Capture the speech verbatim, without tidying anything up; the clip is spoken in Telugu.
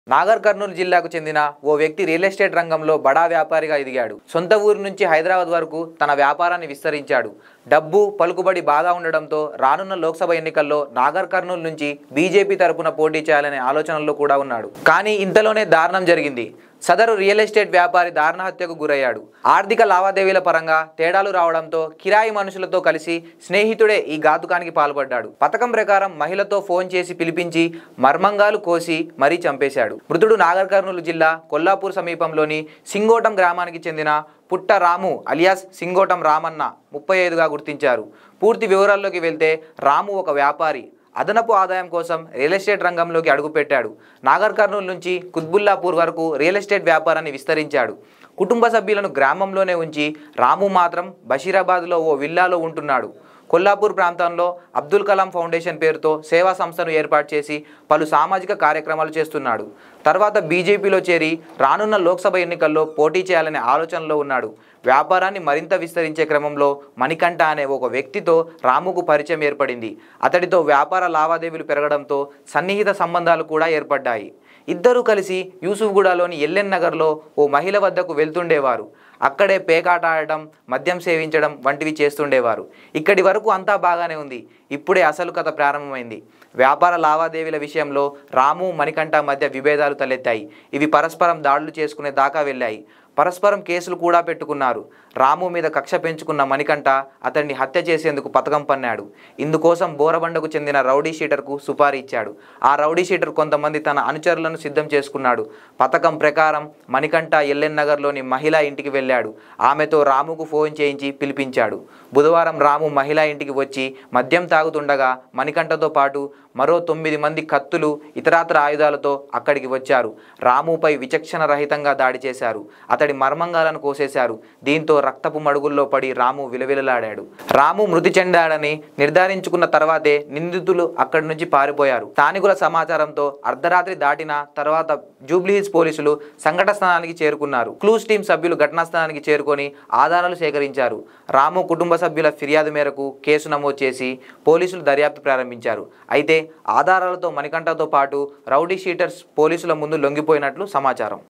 నాగర్ కర్నూలు జిల్లాకు చెందిన ఓ వ్యక్తి రియల్ ఎస్టేట్ రంగంలో బడా వ్యాపారిగా ఎదిగాడు. సొంత ఊరి నుంచి హైదరాబాద్ వరకు తన వ్యాపారాన్ని విస్తరించాడు. డబ్బు, పలుకుబడి బాగా ఉండడంతో రానున్న లోక్సభ ఎన్నికల్లో నాగర్ కర్నూలు నుంచి బీజేపీ తరపున పోటీ చేయాలనే ఆలోచనలో కూడా ఉన్నాడు. కానీ ఇంతలోనే దారుణం జరిగింది. సదరు రియల్ ఎస్టేట్ వ్యాపారి దారుణ హత్యకు గురయ్యాడు. ఆర్థిక లావాదేవీల పరంగా తేడాలు రావడంతో కిరాయి మనుషులతో కలిసి స్నేహితుడే ఈ ఘాతుకానికి పాల్పడ్డాడు. పథకం ప్రకారం మహిళతో ఫోన్ చేసి పిలిపించి మర్మంగాలు కోసి మరీ చంపేశాడు. మృతుడు నాగర్ కర్నూలు జిల్లా కొల్లాపూర్ సమీపంలోని సింగోటం గ్రామానికి చెందిన పుట్ట రాము అలియాస్ సింగోటం రామన్న ముప్పై ఐదుగా గుర్తించారు. పూర్తి వివరాల్లోకి వెళ్తే రాము ఒక వ్యాపారి. అదనపు ఆదాయం కోసం రియల్ ఎస్టేట్ రంగంలోకి అడుగుపెట్టాడు. నాగర్ కర్నూలు నుంచి కుత్బుల్లాపూర్ వరకు రియల్ ఎస్టేట్ వ్యాపారాన్ని విస్తరించాడు. కుటుంబ సభ్యులను గ్రామంలోనే ఉంచి రాము మాత్రం బషీరాబాద్లో ఓ విల్లాలో ఉంటున్నాడు. కొల్లాపూర్ ప్రాంతంలో అబ్దుల్ కలాం ఫౌండేషన్ పేరుతో సేవా సంస్థను ఏర్పాటు చేసి పలు సామాజిక కార్యక్రమాలు చేస్తున్నాడు. తర్వాత బీజేపీలో చేరి రానున్న లోక్సభ ఎన్నికల్లో పోటీ చేయాలనే ఆలోచనలో ఉన్నాడు. వ్యాపారాన్ని మరింత విస్తరించే క్రమంలో మణికంఠ అనే ఒక వ్యక్తితో రాముకు పరిచయం ఏర్పడింది. అతడితో వ్యాపార లావాదేవీలు పెరగడంతో సన్నిహిత సంబంధాలు కూడా ఏర్పడ్డాయి. ఇద్దరూ కలిసి యూసుఫ్గూడలోని ఎల్ఎన్ నగర్లో ఓ మహిళ వద్దకు వెళ్తుండేవారు. అక్కడే పేకాట ఆడడం, మద్యం సేవించడం వంటివి చేస్తుండేవారు. ఇక్కడి వరకు అంతా బాగానే ఉంది. ఇప్పుడే అసలు కథ ప్రారంభమైంది. వ్యాపార లావాదేవీల విషయంలో రాము, మణికంఠ మధ్య విభేదాలు తలెత్తాయి. ఇవి పరస్పరం దాడులు చేసుకునే దాకా వెళ్ళాయి. పరస్పరం కేసులు కూడా పెట్టుకున్నారు. రాము మీద కక్ష పెంచుకున్న మణికంఠ అతన్ని హత్య చేసేందుకు పథకం పన్నాడు. ఇందుకోసం బోరబండకు చెందిన రౌడీ షీటర్కు సుపారీ ఇచ్చాడు. ఆ రౌడీ షీటర్ కొంతమంది తన అనుచరులను సిద్ధం చేసుకున్నాడు. పథకం ప్రకారం మణికంఠ ఎల్ఎన్ నగర్లోని మహిళా ఇంటికి వెళ్ళాడు. ఆమెతో రాముకు ఫోన్ చేయించి పిలిపించాడు. బుధవారం రాము మహిళా ఇంటికి వచ్చి మద్యం తాగుతుండగా మణికంఠతో పాటు మరో తొమ్మిది మంది కత్తులు, ఇతరాతర ఆయుధాలతో అక్కడికి వచ్చారు. రాముపై విచక్షణ రహితంగా దాడి చేశారు. అతడి మర్మంగాలను కోసేశారు. దీంతో రక్తపు మడుగుల్లో పడి రాము విలవిలలాడాడు. రాము మృతి చెందాడని నిర్ధారించుకున్న తర్వాతే నిందితులు అక్కడి నుంచి పారిపోయారు. స్థానికుల సమాచారంతో అర్ధరాత్రి దాటిన తర్వాత జూబ్లీహిల్స్ పోలీసులు సంఘటన స్థలానికి చేరుకున్నారు. క్లూస్ టీం సభ్యులు ఘటనా స్థలానికి చేరుకొని ఆధారాలు సేకరించారు. రాము కుటుంబ సభ్యుల ఫిర్యాదు మేరకు కేసు నమోదు చేసి పోలీసులు దర్యాప్తు ప్రారంభించారు. అయితే ఆధారాలతో మణికంఠతో పాటు రౌడీ షీటర్స్ పోలీసుల ముందు లొంగిపోయినట్లు సమాచారం.